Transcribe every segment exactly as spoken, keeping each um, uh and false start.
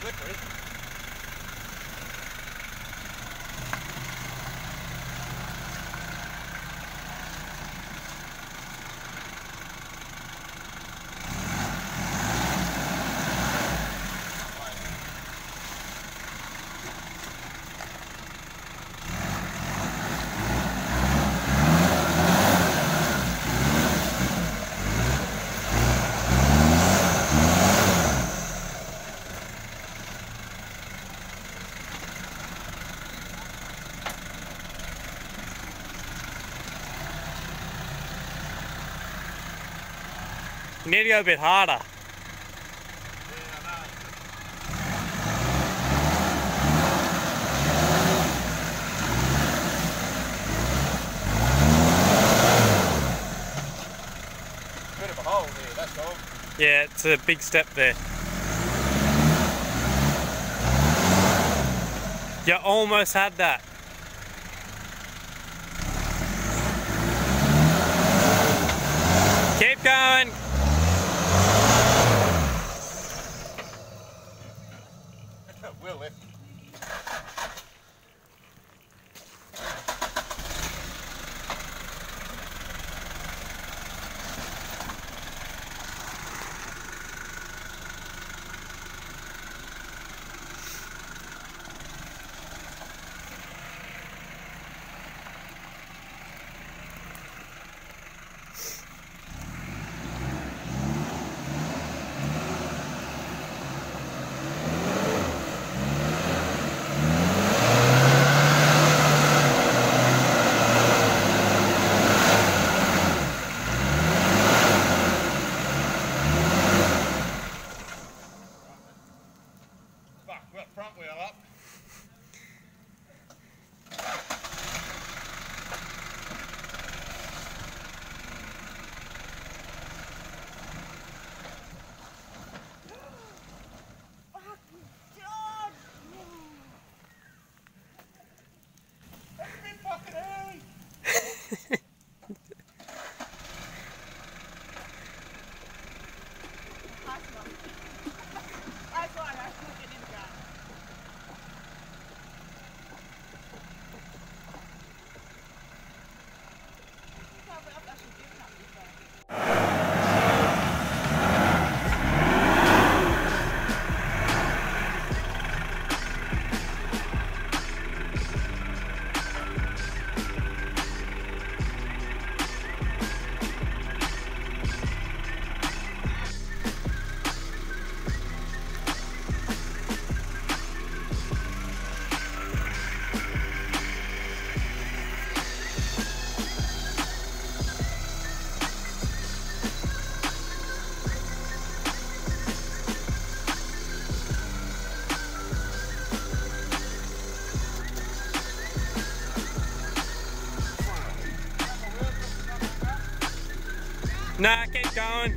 slippery. You need to go a bit harder. Bit of a hole there, that's all. Yeah, it's a big step there. You almost had that. Keep going. We'll lift. Front wheel up. That's a bit fucking early. That's right, I should get in the car. Nah, keep going.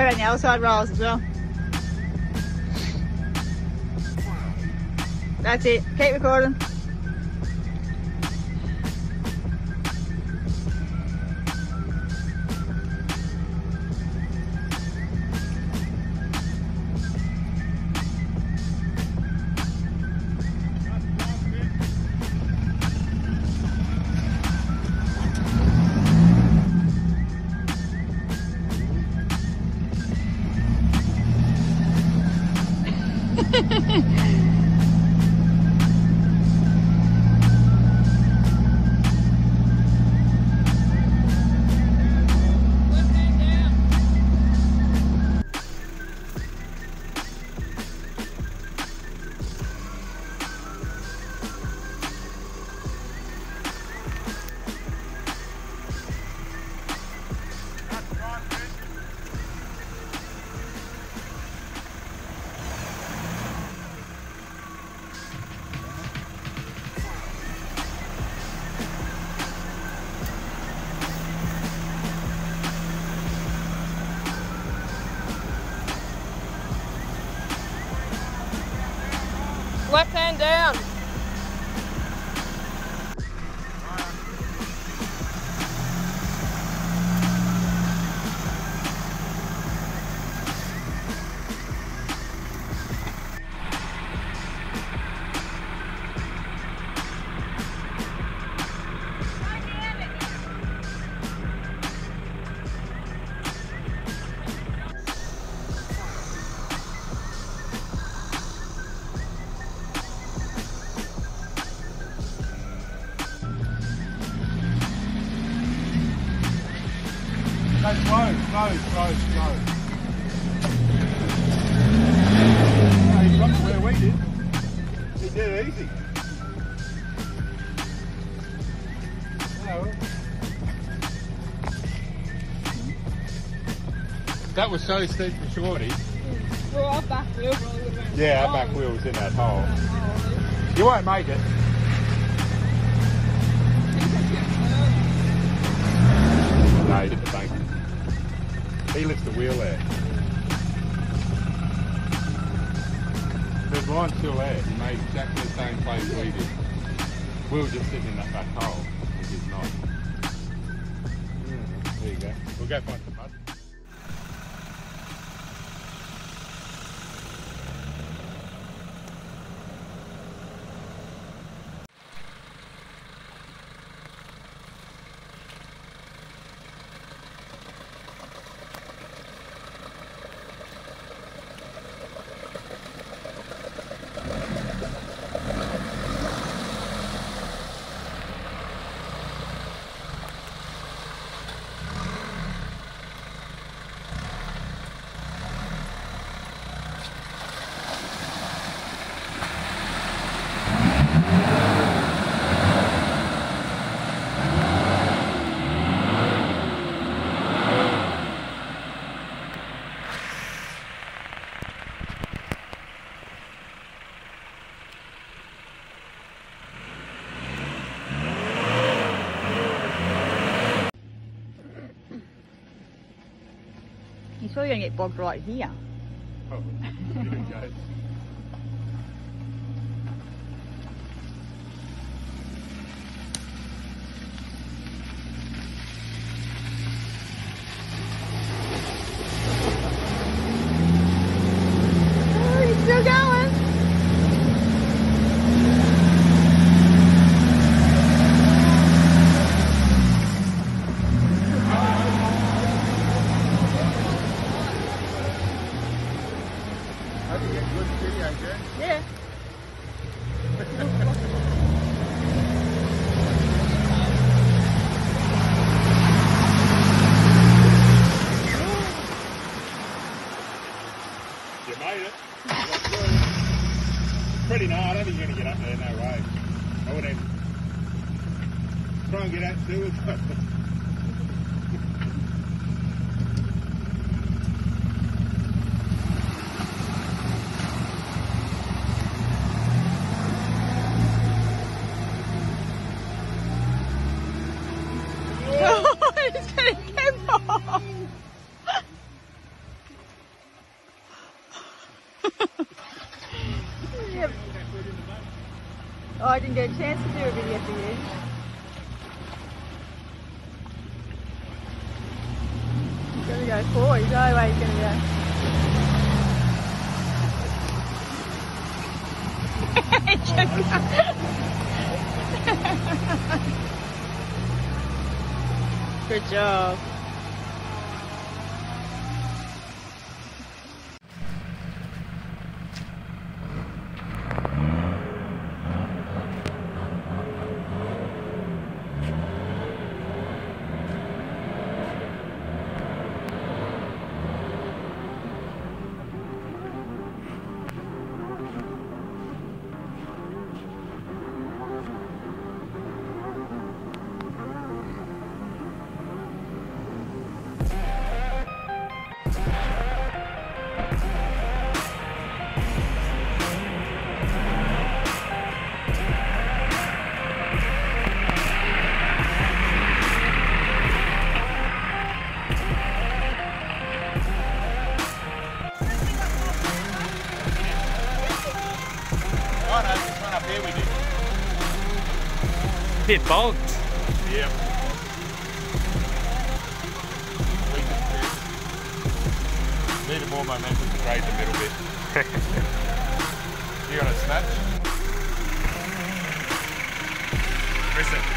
around the other side rails as well. That's it. Keep recording. Left hand down. Go slow, slow, slow, slow. No, he got to where we did. He did it easy. No. That was so steep for Shorty. Well, our back wheel probably would have been. Yeah, our back wheel was in that hole. You won't make it. No, he did the bank. He lifts the wheel there. The line's still there. He made exactly the same place we did. We were just sitting in that back hole. It is not. Mm, there you go. We'll go find some mud. You're probably going to get bogged right here. Oh, here it goes. Oh, he's still going. How do you get good video, Jen? Yeah. You made it. You got through. It's pretty nice. I don't think you're going to get up there, no way. I wouldn't even try and get out to it. Oh, he's going to get off. Oh, I didn't get a chance to do a video for you. He's gonna go forward. He's the only way he's gonna go. Good job. Oh no, this one up here we did. Bit bogged. Yeah. Needed more momentum to grade the middle bit. You got a snatch? Press it.